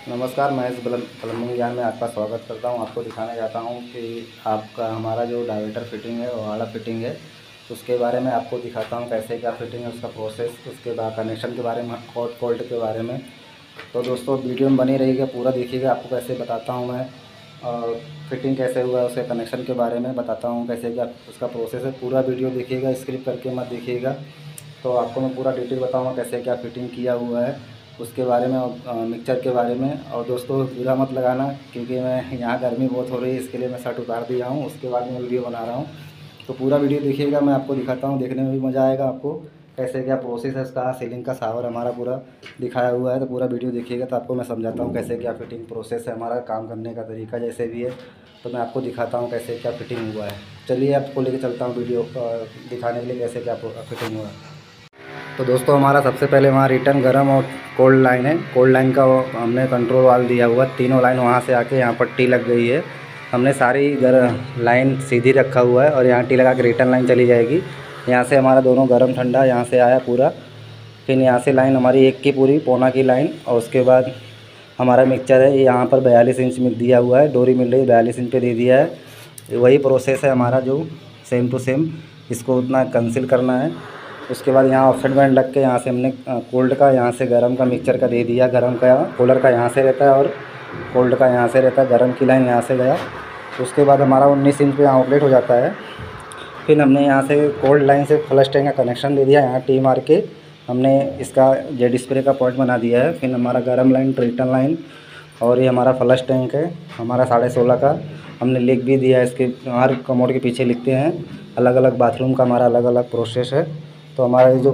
नमस्कार, महेश प्लम्बिंग ज्ञान में आपका स्वागत करता हूं। आपको दिखाने जाता हूं कि आपका हमारा जो डायवर्टर फिटिंग है वो वाला फिटिंग है, उसके बारे में आपको दिखाता हूं कैसे क्या फिटिंग है, उसका प्रोसेस, उसके बाद कनेक्शन के बारे में, हॉट कोल्ड के बारे में। तो दोस्तों वीडियो में बनी रहिएगा, पूरा देखिएगा। आपको कैसे बताता हूँ मैं और फिटिंग कैसे हुआ है, उसके कनेक्शन के बारे में बताता हूँ कैसे क्या उसका प्रोसेस है। पूरा वीडियो देखिएगा, स्किप करके मत देखिएगा। तो आपको मैं पूरा डिटेल बताऊँगा कैसे क्या फिटिंग किया हुआ है उसके बारे में और मिक्सचर के बारे में। और दोस्तों बुरा मत लगाना, क्योंकि मैं यहाँ गर्मी बहुत हो रही है, इसके लिए मैं शर्ट उतार दिया हूँ, उसके बाद मैं वीडियो बना रहा हूँ। तो पूरा वीडियो देखिएगा, मैं आपको दिखाता हूँ, देखने में भी मज़ा आएगा आपको कैसे क्या प्रोसेस है उसका। सीलिंग का शावर हमारा पूरा दिखाया हुआ है, तो पूरा वीडियो देखिएगा तो आपको मैं समझाता हूँ कैसे क्या फिटिंग प्रोसेस है, हमारा काम करने का तरीका जैसे भी है। तो मैं आपको दिखाता हूँ कैसे क्या फिटिंग हुआ है। चलिए आपको लेके चलता हूँ वीडियो दिखाने के लिए कैसे क्या फिटिंग हुआ है। तो दोस्तों हमारा सबसे पहले वहाँ रिटर्न गर्म और कोल्ड लाइन है। कोल्ड लाइन का हमने कंट्रोल वाल दिया हुआ, तीनों लाइन वहाँ से आके यहाँ पट्टी लग गई है। हमने सारी लाइन सीधी रखा हुआ है और यहाँ टी लगा के रिटर्न लाइन चली जाएगी। यहाँ से हमारा दोनों गर्म ठंडा यहाँ से आया पूरा। फिर यहाँ से लाइन हमारी एक की पूरी पौना की लाइन, और उसके बाद हमारा मिक्सचर है यहाँ पर 42 इंच में दिया हुआ है, डोरी मिल रही है 42 इंच पे दे दिया है। वही प्रोसेस है हमारा जो सेम टू सेम, इसको उतना कंसील करना है। उसके बाद यहाँ ऑफसेट बैंड लग के यहाँ से हमने कोल्ड का, यहाँ से गर्म का मिक्सचर का दे दिया। गर्म का कूलर का यहाँ से रहता है और कोल्ड का यहाँ से रहता है। गर्म की लाइन यहाँ से गया। उसके बाद हमारा 19 इंच पे यहाँ आउटलेट हो जाता है। फिर हमने यहाँ से कोल्ड लाइन से फ्लश टैंक का कनेक्शन दे दिया। यहाँ टी मार के हमने इसका जेड स्प्रे का पॉइंट बना दिया है। फिर हमारा गर्म लाइन, रिटर्न लाइन, और ये हमारा फ्लश टैंक है हमारा 16.5 का। हमने लिख भी दिया है, इसके हर कमोड के पीछे लिखते हैं। अलग अलग बाथरूम का हमारा अलग अलग प्रोसेस है। तो हमारा ये जो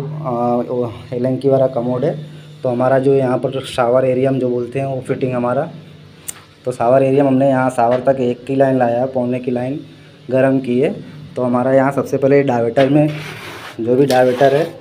एलेंकी वाला कमोड है, तो हमारा जो यहाँ पर शावर एरिया हम जो बोलते हैं वो फिटिंग हमारा, तो शावर एरिया हमने यहाँ शावर तक 1 की लाइन लाया, पौने की लाइन गर्म की है। तो हमारा यहाँ सबसे पहले डायवर्टर में जो भी डायवर्टर है,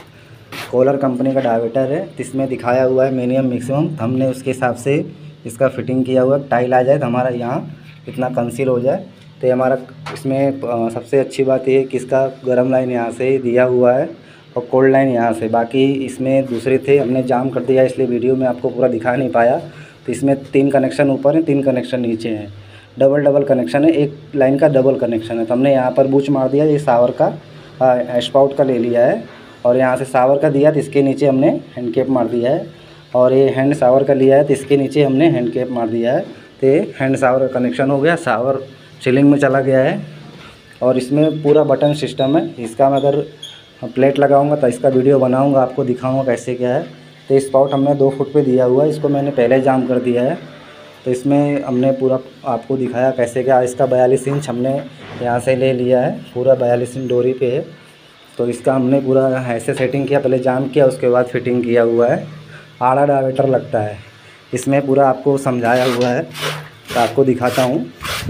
कॉलर कंपनी का डायवर्टर है, इसमें दिखाया हुआ है मिनिमम मैक्सिमम, हमने उसके हिसाब से इसका फिटिंग किया हुआ। टाइल आ जाए तो हमारा यहाँ इतना कंसील हो जाए। तो हमारा इसमें सबसे अच्छी बात ये है कि इसका गर्म लाइन यहाँ से दिया हुआ है और कोल्ड लाइन यहाँ से। बाकी इसमें दूसरे थे, हमने जाम कर दिया, इसलिए वीडियो में आपको पूरा दिखा नहीं पाया। तो इसमें 3 कनेक्शन ऊपर हैं, 3 कनेक्शन नीचे हैं, डबल कनेक्शन है, एक लाइन का डबल कनेक्शन है। तो हमने यहाँ पर बूच मार दिया, ये शावर का स्पाउट का ले लिया है, और यहाँ से शावर का दिया तो इसके नीचे हमने हैंड कैप मार दिया है। और ये हैंड शावर का लिया है तो इसके नीचे हमने हैंड कैप मार दिया है। तो हैंड शावर का कनेक्शन हो गया, शावर सीलिंग में चला गया है। और इसमें पूरा बटन सिस्टम है। इसका मैं अगर प्लेट लगाऊंगा तो इसका वीडियो बनाऊंगा, आपको दिखाऊंगा कैसे क्या है। तो स्पाउट हमने 2 फुट पे दिया हुआ है, इसको मैंने पहले जाम कर दिया है। तो इसमें हमने पूरा आपको दिखाया कैसे क्या। इसका 42 इंच हमने यहाँ से ले लिया है, पूरा 42 इंच डोरी पे है। तो इसका हमने पूरा ऐसे सेटिंग किया, पहले जाम किया उसके बाद फिटिंग किया हुआ है। आड़ा डायवर्टर लगता है इसमें, पूरा आपको समझाया हुआ है। तो आपको दिखाता हूँ,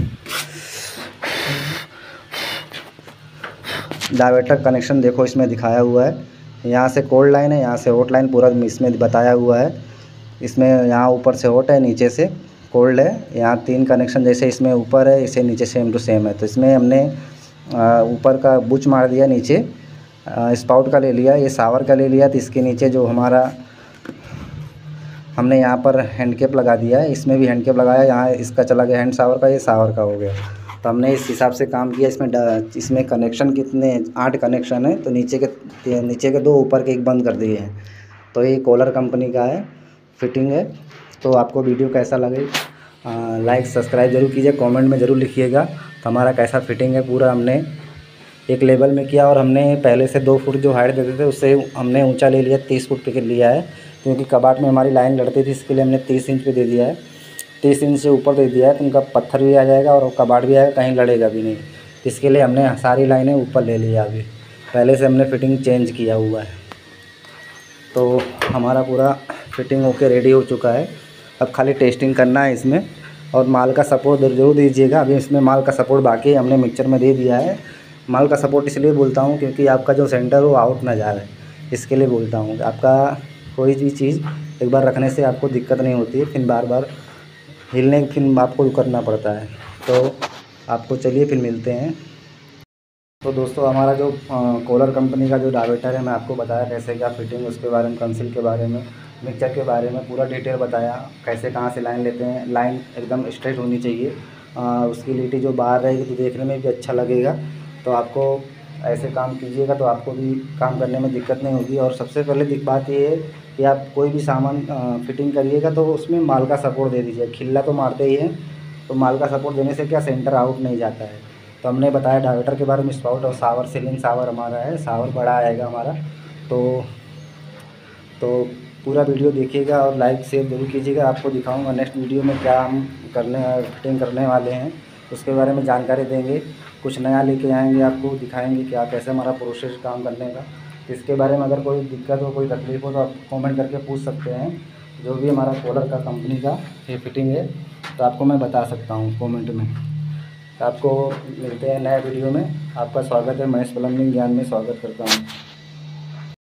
डायवर्टर कनेक्शन देखो इसमें दिखाया हुआ है। यहाँ से कोल्ड लाइन है, यहाँ से हॉट लाइन, पूरा इसमें बताया हुआ है। इसमें यहाँ ऊपर से हॉट है, नीचे से कोल्ड है। यहाँ 3 कनेक्शन जैसे इसमें ऊपर है, इसे नीचे सेम टू सेम है। तो इसमें हमने ऊपर का बुच मार दिया, नीचे स्पाउट का ले लिया, ये शावर का ले लिया। तो इसके नीचे जो हमारा हमने यहाँ पर हैंड कैप लगा दिया है, इसमें भी हैंड कैप लगाया। यहाँ इसका चला गया हैंड शावर का, ये शावर का हो गया। तो हमने इस हिसाब से काम किया। इसमें कनेक्शन कितने 8 कनेक्शन है, तो नीचे के 2, ऊपर के 1 बंद कर दिए हैं। तो ये कॉलर कंपनी का है, फिटिंग है। तो आपको वीडियो कैसा लगे लाइक सब्सक्राइब जरूर कीजिए, कमेंट में ज़रूर लिखिएगा। तो हमारा कैसा फिटिंग है पूरा हमने एक लेवल में किया। और हमने पहले से 2 फुट जो हाइट देते थे उससे हमने ऊंचा ले लिया, 30 फुट पे लिया है, क्योंकि कबाट में हमारी लाइन लड़ती थी, इसके लिए हमने 30 इंच पे दे दिया है। 30 इंच से ऊपर दे दिया है तो उनका पत्थर भी आ जाएगा और कबाट भी आएगा, कहीं लड़ेगा भी नहीं। इसके लिए हमने सारी लाइनें ऊपर ले लिया। अभी पहले से हमने फिटिंग चेंज किया हुआ है। तो हमारा पूरा फिटिंग होके रेडी हो चुका है। अब खाली टेस्टिंग करना है इसमें, और माल का सपोर्ट ज़रूर दीजिएगा। अभी इसमें माल का सपोर्ट बाकी हमने मिक्सचर में दे दिया है। माल का सपोर्ट इसलिए बोलता हूँ क्योंकि आपका जो सेंटर हो आउट ना जाए, इसके लिए बोलता हूँ। आपका कोई भी चीज़ एक बार रखने से आपको दिक्कत नहीं होती है, फिर बार बार हिलने फिर आपको करना पड़ता है। तो आपको चलिए फिर मिलते हैं। तो दोस्तों हमारा जो कॉलर कंपनी का जो डायवर्टर है, मैं आपको बताया कैसे क्या फिटिंग, उसके बारे में, कंसील के बारे में। मिक्सचर के बारे में पूरा डिटेल बताया, कैसे कहाँ से लाइन लेते हैं। लाइन एकदम स्ट्रेट होनी चाहिए, उसकी लिटी जो बाहर रहेगी तो देखने में भी अच्छा लगेगा। तो आपको ऐसे काम कीजिएगा तो आपको भी काम करने में दिक्कत नहीं होगी। और सबसे पहले बात ये है कि आप कोई भी सामान फिटिंग करिएगा तो उसमें माल का सपोर्ट दे दीजिए। खिल्ला तो मारते ही हैं, तो माल का सपोर्ट देने से क्या सेंटर आउट नहीं जाता है। तो हमने बताया डायवर्टर के बारे में, स्पाउट और सावर, सीलिंग सावर हमारा है, सावर बड़ा आएगा हमारा। तो तो पूरा वीडियो देखिएगा और लाइक शेयर ज़रूर कीजिएगा। आपको दिखाऊंगा नेक्स्ट वीडियो में क्या हम फिटिंग करने वाले हैं, उसके बारे में जानकारी देंगे। कुछ नया लेके आएंगे, आपको दिखाएंगे कि आप कैसे हमारा प्रोसेस काम करने का। इसके बारे में अगर कोई दिक्कत हो, कोई तकलीफ़ हो तो आप कमेंट करके पूछ सकते हैं। जो भी हमारा कूलर का कंपनी का ये फिटिंग है तो आपको मैं बता सकता हूँ कमेंट में। तो आपको मिलते हैं नए वीडियो में। आपका स्वागत है, महेश प्लम्बिंग ज्ञान में स्वागत करता हूँ।